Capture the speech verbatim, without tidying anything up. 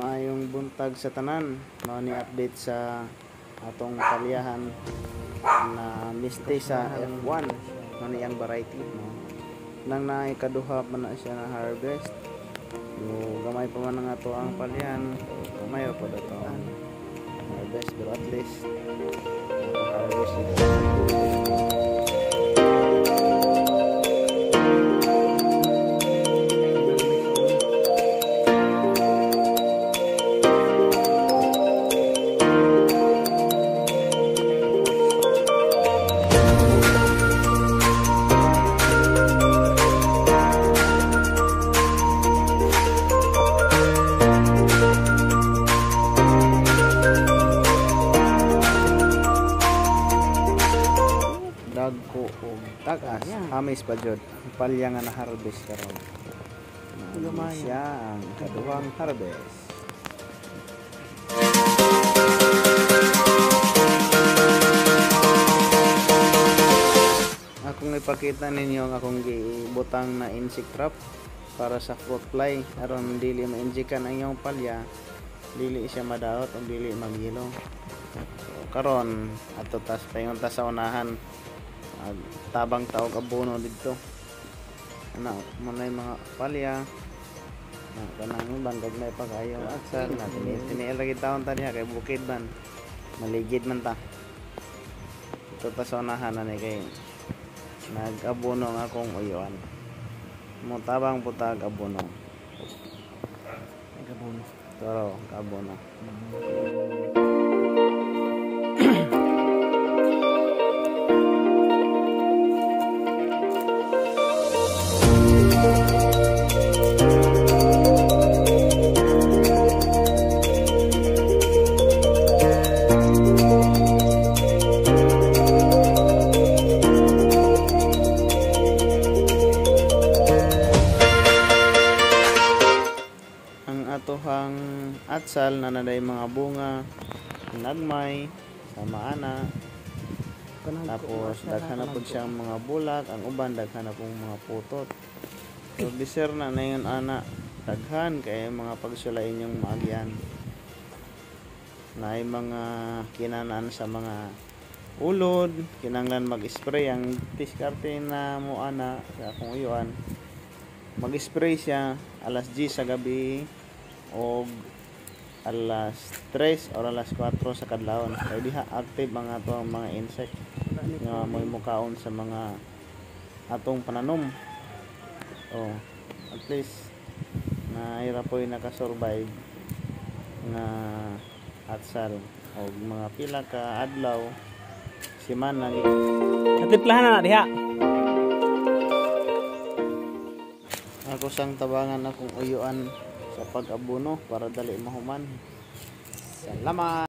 Maayong buntag sa tanan. Mao ni update sa atong palyahan na miste sa F one. Mao ni ang variety no. Nang naay kaduha pa na siya na harvest. No, gamay pa man ang ato ang palyahan. Gamay pa dato ang harvest, pero at least harvest ito. Dagko og tagas amis pa jud palya nga na harvest karon. Gamay siya ang kaduhang harvest. Akong ipakita ninyo ang akong gibutang na insect trap para sa fruit fly aron dili ma-injikan ang iyong palya, dili siya madaot o dili maghilo. So, karon ato tas paingon ta sa unahan tabang taog abono dito ana manay mga palya na kanang bangag may pagayo aksal na tiniil lagi taon ta diha kay bukid man maligid man ta ito ta sa unahan na ni kay nag-abono nga akong uyuan mo tabang putag abono nag-abono pero abono atohang atsal na naday mga bunga nagmay sama ana tapos daghan na pud siyang mga bulak ang uban daghan na pong mga putot so biser na na yun ana daghan kay mga pagsulain yung maagyan na ay mga kinanaan sa mga ulod kinanglan mag-spray ang diskarte na mo ana sa akong uyuan mag-spray siya alas diyes sa gabi o alas tres o alas kwatro sa kadlawon kay diha active mga ato ang mga insect nga mo'y mukaon sa mga atong pananom oh at least na ira po'y nakasurvive nga atsal o mga pila ka adlaw simana natiplahan na diha ako sang tabangan akong uyuan sa pag-abono para dali mahuman. Salamat.